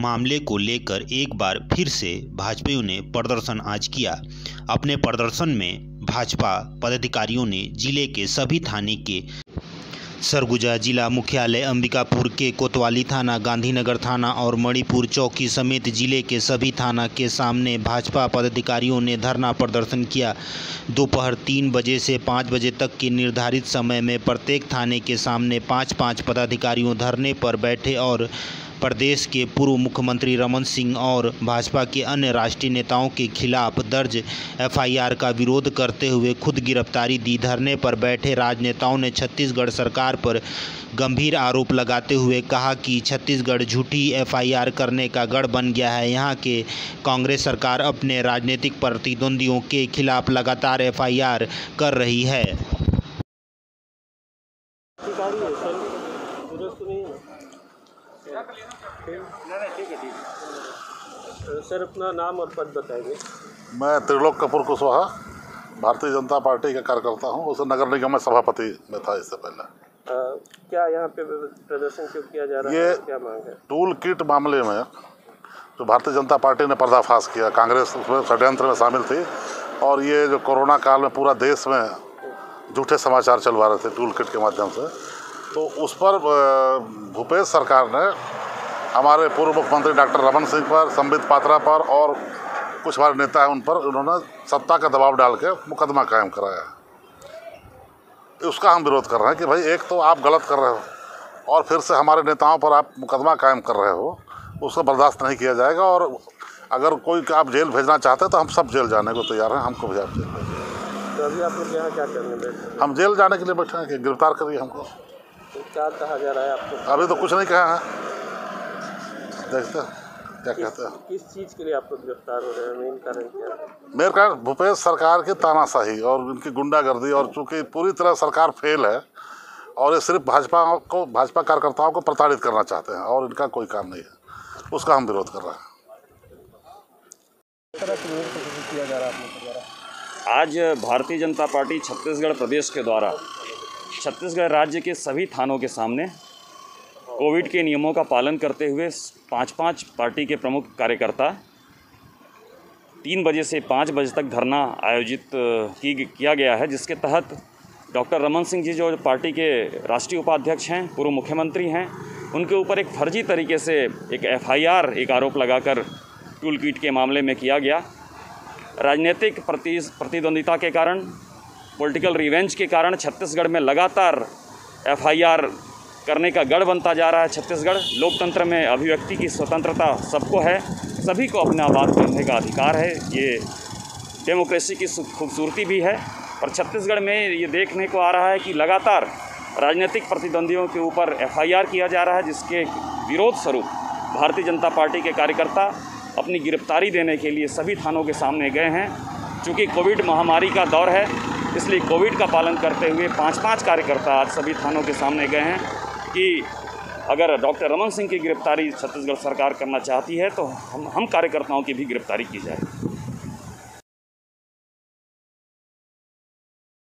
मामले को लेकर एक बार फिर से भाजपाइयों ने प्रदर्शन आज किया। अपने प्रदर्शन में भाजपा पदाधिकारियों ने जिले के सभी थाने के सरगुजा जिला मुख्यालय, अंबिकापुर के कोतवाली थाना, गांधीनगर थाना और मणिपुर चौकी समेत जिले के सभी थाना के सामने भाजपा पदाधिकारियों ने धरना प्रदर्शन किया। दोपहर 3 बजे से 5 बजे तक के निर्धारित समय में प्रत्येक थाने के सामने 5-5 पदाधिकारियों धरने पर बैठे और प्रदेश के पूर्व मुख्यमंत्री रमन सिंह और भाजपा के अन्य राष्ट्रीय नेताओं के खिलाफ दर्ज एफआईआर का विरोध करते हुए खुद गिरफ्तारी दी। धरने पर बैठे राजनेताओं ने छत्तीसगढ़ सरकार पर गंभीर आरोप लगाते हुए कहा कि छत्तीसगढ़ झूठी एफआईआर करने का गढ़ बन गया है। यहाँ के कांग्रेस सरकार अपने राजनीतिक प्रतिद्वंदियों के खिलाफ लगातार एफआईआर कर रही है। सर, अपना नाम और पद बताएंगे। मैं त्रिलोक कपूर कुशवाहा भारतीय जनता पार्टी का कार्यकर्ता हूँ। उस नगर निगम में सभापति में था इससे पहले। क्या यहाँ पे प्रदर्शन क्यों किया जा रहा है, क्या मांग है? टूल किट मामले में जो भारतीय जनता पार्टी ने पर्दाफाश किया, कांग्रेस उसमें षड्यंत्र में शामिल थी और ये जो कोरोना काल में पूरा देश में झूठे समाचार चलवा रहे थे टूल किट के माध्यम से, तो उस पर भूपेश सरकार ने हमारे पूर्व मुख्यमंत्री डॉक्टर रमन सिंह पर, संबित पात्रा पर और कुछ हमारे नेता हैं उन पर उन्होंने सत्ता का दबाव डाल के मुकदमा कायम कराया। उसका हम विरोध कर रहे हैं कि भाई एक तो आप गलत कर रहे हो और फिर से हमारे नेताओं पर आप मुकदमा कायम कर रहे हो, उसको बर्दाश्त नहीं किया जाएगा। और अगर कोई आप जेल भेजना चाहते हैं तो हम सब जेल जाने को तैयार हैं, हमको भी आप जेल भेजिए। तो अभी आप लोग यहाँ क्या करने बैठे? हम जेल जाने के लिए बैठे हैं कि गिरफ्तार करिए हमको। तो क्या कहा जा रहा है आपको? अभी तो कुछ नहीं कहा है, देखते हैं क्या कहते हैं। किस चीज़ के लिए आप लोग गिरफ्तार हो रहे हैं, मेन कारण क्या है? मेरे कारण भूपेश सरकार की तानाशाही और उनकी गुंडागर्दी, और चूंकि पूरी तरह सरकार फेल है और ये सिर्फ भाजपा कार्यकर्ताओं को प्रताड़ित करना चाहते हैं और इनका कोई काम नहीं है, उसका हम विरोध कर रहे हैं। आज भारतीय जनता पार्टी छत्तीसगढ़ प्रदेश के द्वारा छत्तीसगढ़ राज्य के सभी थानों के सामने कोविड के नियमों का पालन करते हुए 5-5 पार्टी के प्रमुख कार्यकर्ता 3 बजे से 5 बजे तक धरना आयोजित किया गया है, जिसके तहत डॉक्टर रमन सिंह जी जो पार्टी के राष्ट्रीय उपाध्यक्ष हैं, पूर्व मुख्यमंत्री हैं, उनके ऊपर एक फर्जी तरीके से एक एफआईआर, एक आरोप लगाकर टूल किट के मामले में किया गया। राजनीतिक प्रतिद्वंदिता के कारण, पॉलिटिकल रिवेंज के कारण छत्तीसगढ़ में लगातार एफआईआर करने का गढ़ बनता जा रहा है। छत्तीसगढ़ लोकतंत्र में अभिव्यक्ति की स्वतंत्रता सबको है, सभी को अपना बात कहने का अधिकार है, ये डेमोक्रेसी की खूबसूरती भी है। पर छत्तीसगढ़ में ये देखने को आ रहा है कि लगातार राजनीतिक प्रतिद्वंदियों के ऊपर एफआईआर किया जा रहा है, जिसके विरोध स्वरूप भारतीय जनता पार्टी के कार्यकर्ता अपनी गिरफ्तारी देने के लिए सभी थानों के सामने गए हैं। चूँकि कोविड महामारी का दौर है, इसलिए कोविड का पालन करते हुए 5-5 कार्यकर्ता आज सभी थानों के सामने गए हैं कि अगर डॉक्टर रमन सिंह की गिरफ्तारी छत्तीसगढ़ सरकार करना चाहती है तो हम कार्यकर्ताओं की भी गिरफ्तारी की जाए।